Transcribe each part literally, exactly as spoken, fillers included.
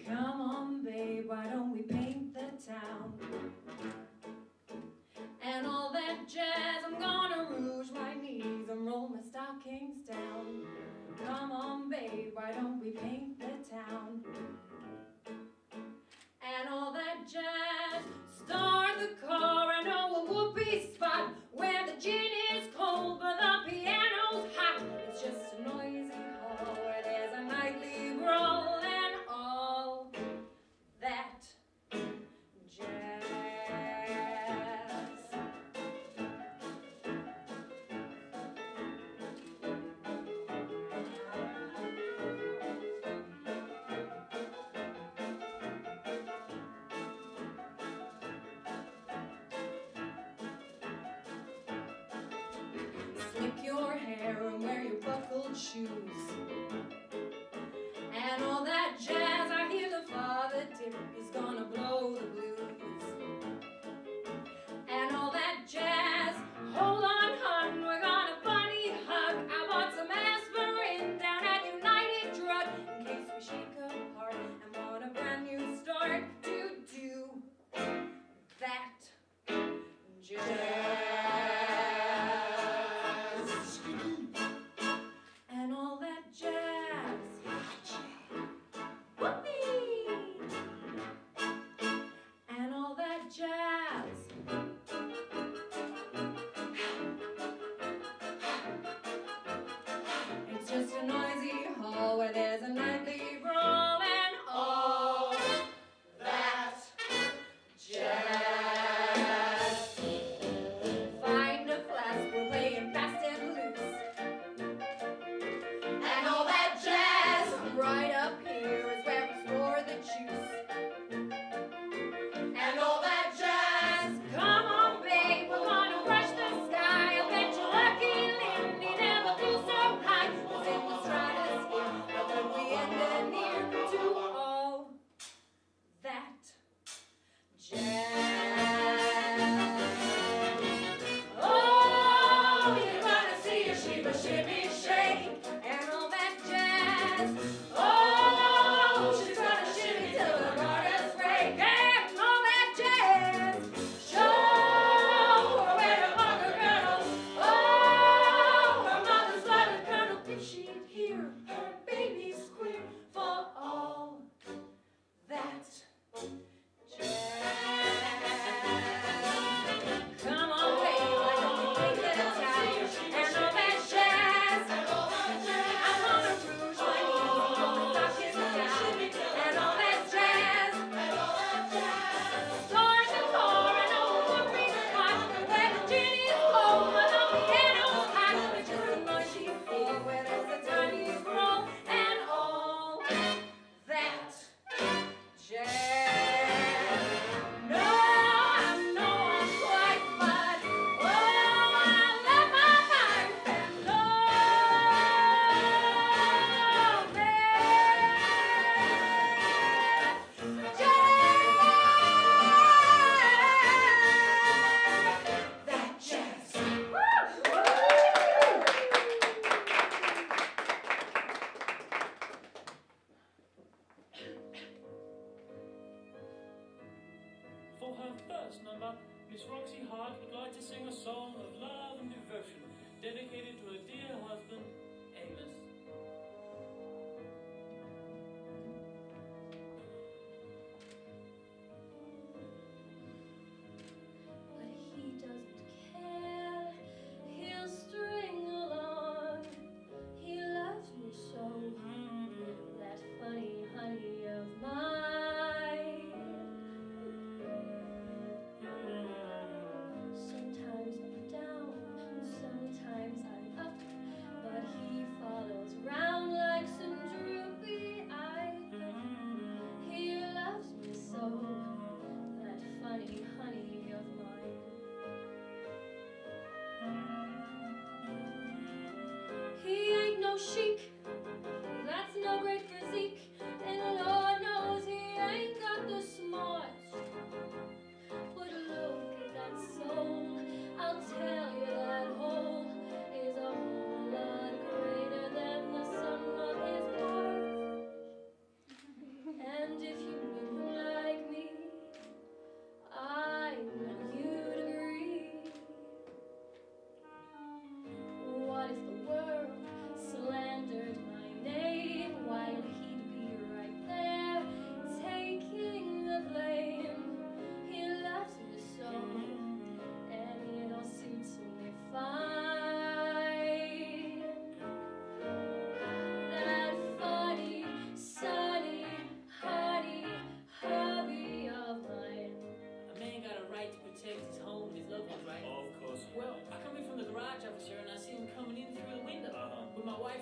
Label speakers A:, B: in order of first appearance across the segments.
A: Come on, babe, why don't we paint the town? And all that jazz, I'm gonna rouge my knees and roll my stockings down. Come on, babe, why don't we paint the town? And all that jazz, start the car and oh, a whoopee spot where the gin is cold but the piano's hot. It's just a noisy hall where there's a nightly brawl and all that jazz. Slick your hair and wear your buckled shoes. And all that jazz, I hear the father dip is gonna blow the blues. And all that jazz, hold on hun, we're gonna bunny hug. I bought some aspirin down at United Drug in case we shake apart and want a brand new start to do that jazz. And all that jazz. Whoopee! And all that jazz. It's just a noisy hall where there's a nightly brawl and all that jazz. Find a flask, we're playing fast and loose. And all that jazz, right up here is where we store the juice. And all that jazz, come on babe, we're gonna rush the sky. I bet you're lucky Lindy never flew so high. Was in the stratosphere, but then we ended near to all that jazz. Oh, you're gonna see a shiver, shimmy, shake, and all that jazz. Oh, she's gonna shimmy till the garters break, and all that jazz. Show her where to walk her girdle. Oh, her mother's blooded colonel. If she'd hear her baby squeal for all that jazz. Come on, baby, why don't we take it out? And all that jazz. I'm gonna rouge my knees and roll my stockings down. And all that jazz. Start the car and oh, whoopee spot where the gin is cold but the piano's hot. It's just a noisy floor where there's a tiny roll and all that jazz. No, I'm no one quite, but oh, I let my life and love that jazz. That jazz.
B: For her first number, Miss Roxy Hart would like to sing a song of love and devotion dedicated to her dear husband, Amos.
A: But he doesn't care, he'll string along. He loves me so, that funny honey of mine. Sometimes I'm down, sometimes I'm up, but he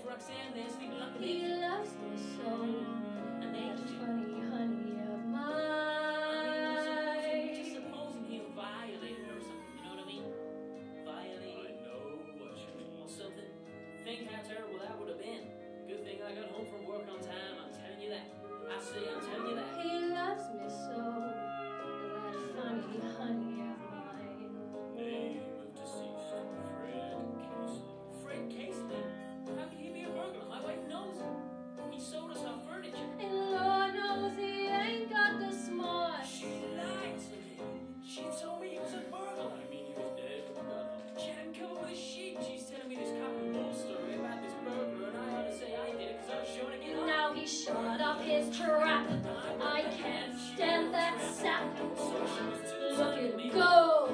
B: Roxanne there sleeping like
A: He
B: me.
A: loves me so.
B: And they
A: That
B: just
A: funny honey of
B: supposing, just
A: mine.
B: supposing he'll violate her or something, you know what I mean? Violate.
C: I know what you mean.
B: Or something. Think how terrible that would have been. Good thing I got home from work on time, I'm telling you that. I say, I'm telling you that.
A: He loves me so. That funny honey of mine.
C: Name of deceased, Fred Casely.
B: Fred Casely? How could he be a burglar? My wife knows him. He sold us our furniture.
A: And Lord knows he ain't got the smarts.
B: She lied to me. She told me he was a burglar.
C: I mean, he was dead when we got home.
B: She had him covered with a sheet. She's telling me this cock and bull story about this burglar, and I ought to say I did it because I was sure to get off.
A: Now he shot off his trap. I can't stand that sap. Look at him go.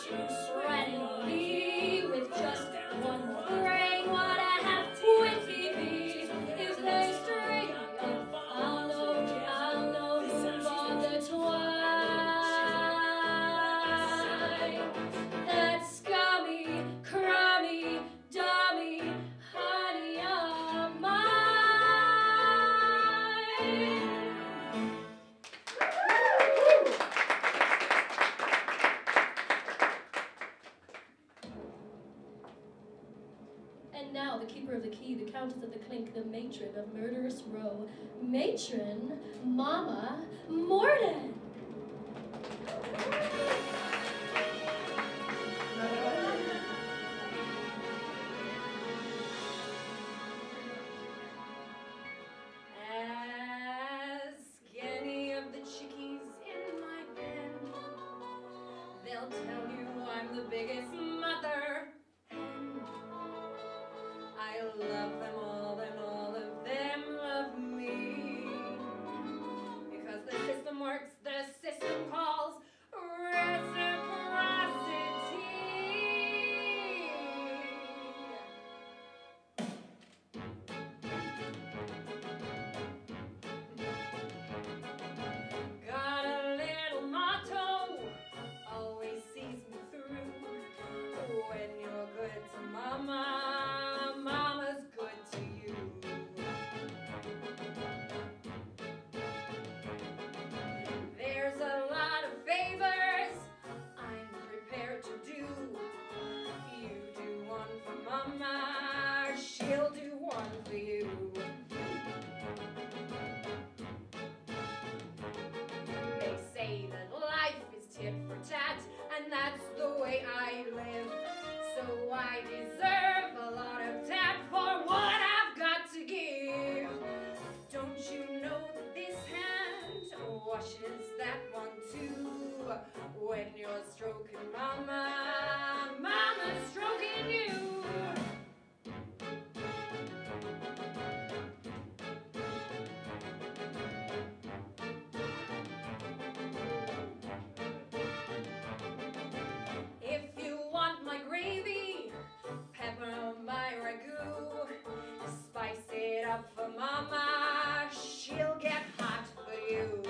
A: Randomly with just one brain. What a half-wit he be. If they string up, I'll know, I'll know who's on the twine. That scummy, crummy, dummy, honey of mine. And now the keeper of the key, the countess of the clink, the matron of Murderous Row, matron Mama Morden. Ask any of the chickies in my pen. They'll tell you I'm the biggest mother hen. I love them all and all of them love me. Because the system works, the system calls reciprocity. Got a little motto, always sees me through. When you're good to mama, mama's good to you. There's a lot of favors I'm prepared to do. You do one for mama, she'll do one for you. They say that life is tit for tat, and that's the way I live. So I deserve a lot of tat for what I've got to give. Don't you know that this hand washes that one too? When you're stroking mama, mama's stroking you. If you want my gravy, pepper my ragu, spice it up for mama, she'll get hot for you.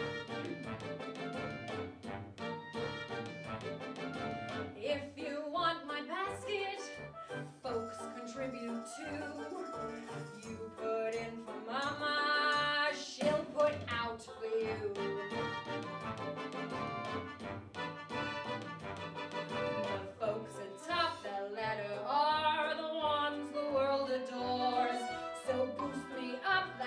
A: If you want my basket, folks contribute too. You put in for mama, she'll put out for you. The folks atop the ladder are the ones the world adores. So boost me up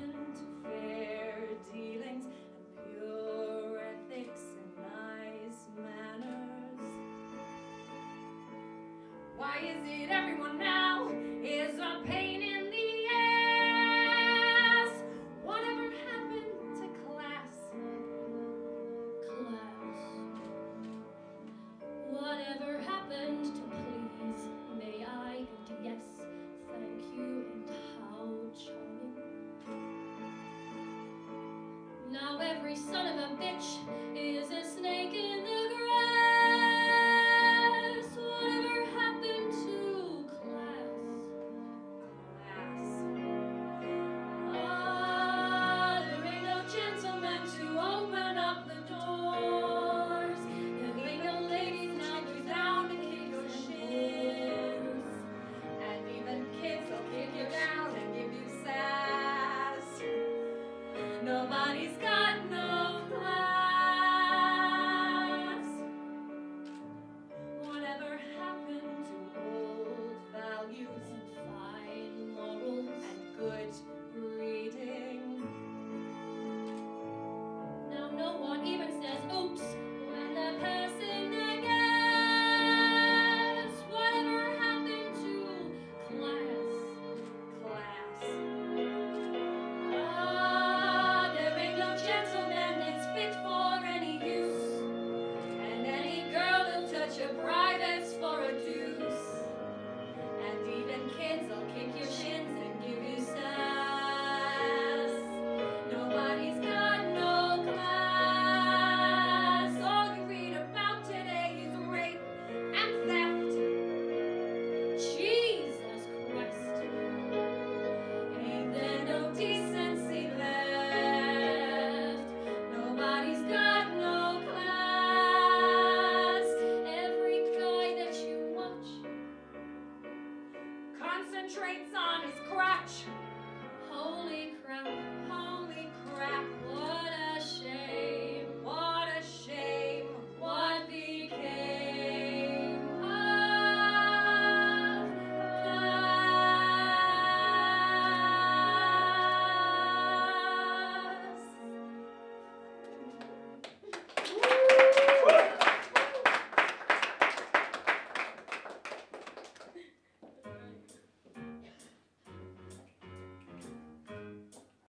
A: into fair dealings and pure ethics and nice manners? Why is it everyone now is a pain in the ass? Whatever happened to class?
D: Class. Whatever happened to please, may I, and yes, thank you, and how charming. Now every son of a bitch is a snake in